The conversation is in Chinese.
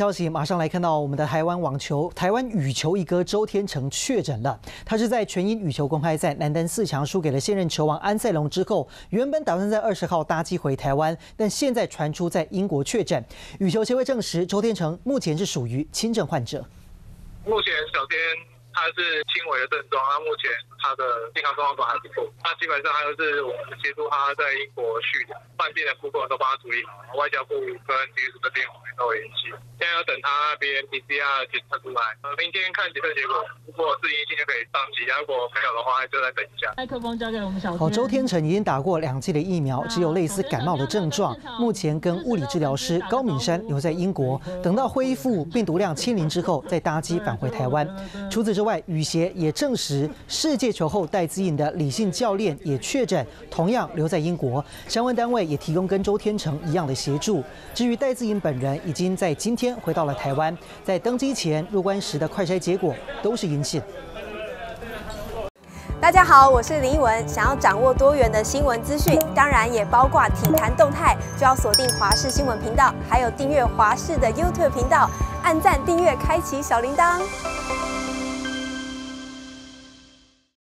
消息，马上来看到我们的台湾羽球一哥周天成确诊了。他是在全英羽球公开赛男单4强输给了现任球王安塞龙之后，原本打算在20号搭机回台湾，但现在传出在英国确诊。羽球协会证实，周天成目前是属于轻症患者。 目前小天他是轻微的症状，目前他的健康状况都还不错。那基本上还有是我们协助他在英国续的患病的部分都帮他处理好，外交部跟局署这边我们都有联系。现在要等他那边 PCR 检测出来，明天看检测结果，如果是阴性就可以上机，如果没有的话就再等一下。 麦克风交给我们小天。 好，周天成已经打过2剂的疫苗，只有类似感冒的症状，目前跟物理治疗师高敏山留在英国，等到恢复病毒量清零之后再搭机返回台湾。除此之外，羽协也证实，世界球后戴资颖的李姓教练也确诊，同样留在英国。相关单位也提供跟周天成一样的协助。至于戴资颖本人，已经在今天回到了台湾，在登机前入关时的快筛结果都是阴性。 大家好，我是林依文。想要掌握多元的新闻资讯，当然也包括体坛动态，就要锁定华视新闻频道，还有订阅华视的 YouTube 频道，按赞、订阅、开启小铃铛。